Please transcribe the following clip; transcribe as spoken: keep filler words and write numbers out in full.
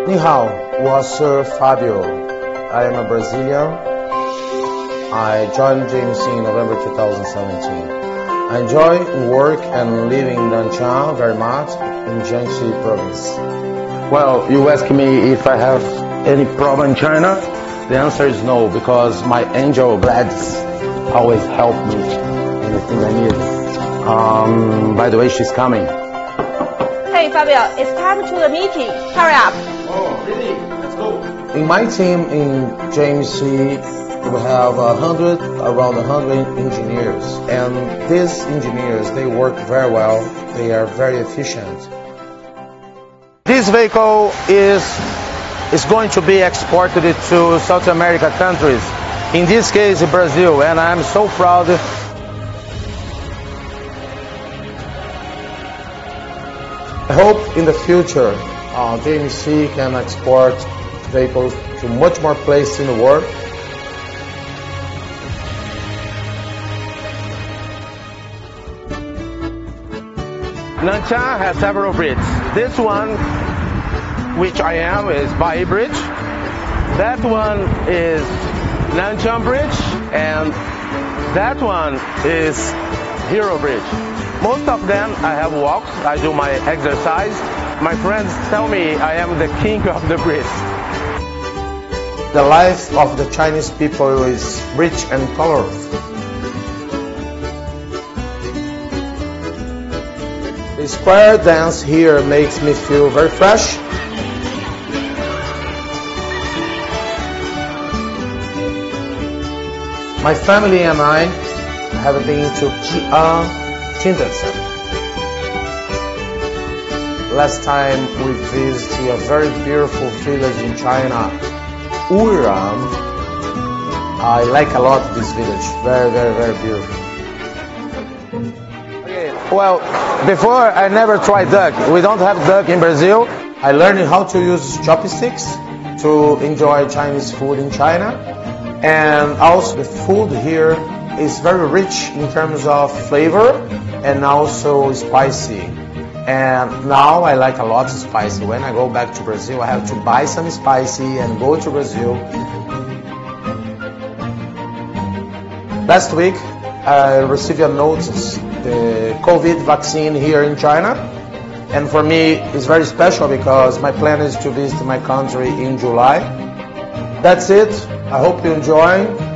Ni hao,我是 Fabio. I am a Brazilian. I joined J M C in November two thousand seventeen. I enjoy work and living in Nanchang very much in Jiangxi province. Well, you ask me if I have any problem in China? The answer is no, because my angel Gladys always help me in anything I need. Um, by the way, she's coming. Hey Fabio, it's time to the meeting. Hurry up. Oh, really? Let's go. In my team in J M C, we have a hundred, around a hundred engineers, and these engineers, they work very well. They are very efficient. This vehicle is is going to be exported to South America countries. In this case, Brazil, and I'm so proud. I hope in the future uh, J M C can export vehicles to much more places in the world. Nanchang has several bridges. This one, which I am, is Bai Bridge. That one is Nanchang Bridge, and that one is Hero Bridge. Most of them I have walked, I do my exercise. My friends tell me I am the king of the bridge. The life of the Chinese people is rich and colorful. The square dance here makes me feel very fresh. My family and I have been to Jiangxi and Innovation. Last time we visited a very beautiful village in China, Wuran. I like a lot this village. Very, very, very beautiful. Okay. Well, before I never tried duck. We don't have duck in Brazil. I learned how to use chopsticks to enjoy Chinese food in China. And also the food here is very rich in terms of flavor and also spicy. And now I like a lot of spicy. When I go back to Brazil, I have to buy some spicy and go to Brazil. Last week, I received a notice, the COVID vaccine here in China. And for me, it's very special because my plan is to visit my country in July. That's it. I hope you enjoy.